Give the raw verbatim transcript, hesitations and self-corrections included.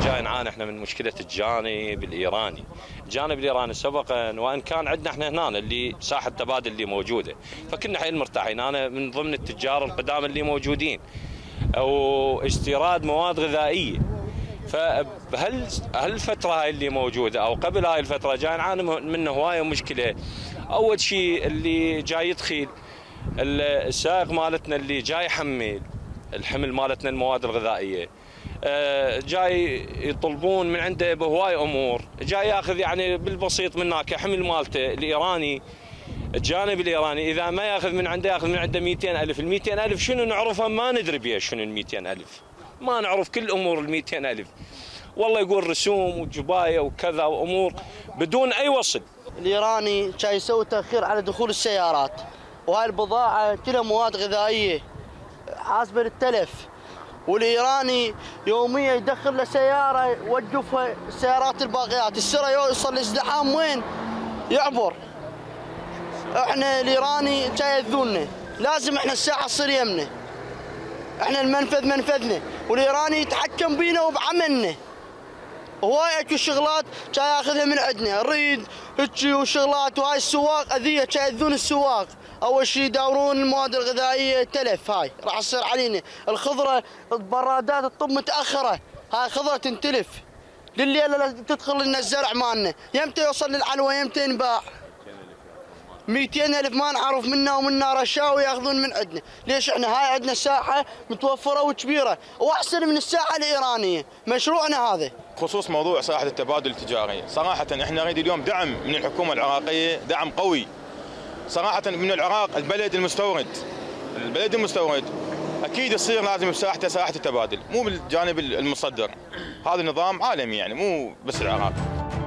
جاي نعاني احنا من مشكله الجانب الايراني. الجانب الايراني سبقا وان كان عندنا احنا هنا اللي ساحه التبادل اللي موجوده، فكنا حيل مرتاحين. انا من ضمن التجار القدام اللي موجودين او استيراد مواد غذائيه. فهل هالفتره هاي اللي موجوده او قبل هاي الفتره جاي نعاني منه هوايه مشكله. اول شيء اللي جاي يدخل السائق مالتنا اللي جاي يحمل الحمل مالتنا المواد الغذائيه، جاي يطلبون من عنده بهواي امور، جاي ياخذ يعني بالبسيط من هناك حمل مالته الايراني. الجانب الايراني اذا ما ياخذ من عنده ياخذ من عنده مئتين ألف، ال مئتين ألف شنو نعرفها؟ ما ندري بها شنو ال مئتين ألف، ما نعرف كل امور ال مئتين ألف. والله يقول رسوم وجبايه وكذا وامور بدون اي وصل. الايراني كان يسوي تاخير على دخول السيارات، وهاي البضاعه كلها مواد غذائيه حاسبه للتلف، والايراني يوميا يدخل له سياره يوقفها السيارات الباقيات، السرى يوصل الازدحام وين؟ يعبر. احنا الايراني جاي يذلنا، لازم احنا الساعه تصير يمنا. احنا المنفذ منفذنا، والايراني يتحكم بينا وبعملنا. هواي اكو شغلات جاي ياخذها من عندنا، الريد هيجي وشغلات، وهاي السواق اذيه جاي يذون السواق. اول شيء يدورون المواد الغذائيه تلف، هاي راح تصير علينا. الخضره البرادات الطب متاخره، هاي خضره تنتلف. لليله تدخل لنا الزرع مالنا، يمتى يوصل للعلوه؟ يمتى ينباع؟ مئتين ألف ما نعرف منا ومنا رشاوي ياخذون من عندنا. ليش احنا هاي عندنا ساحه متوفره وكبيره واحسن من الساحه الايرانيه، مشروعنا هذا. خصوص موضوع ساحه التبادل التجاري، صراحه احنا نريد اليوم دعم من الحكومه العراقيه، دعم قوي. صراحه من العراق البلد المستورد، البلد المستورد اكيد يصير لازم بساحته ساحه التبادل، مو بالجانب المصدر. هذا نظام عالمي يعني مو بس العراق.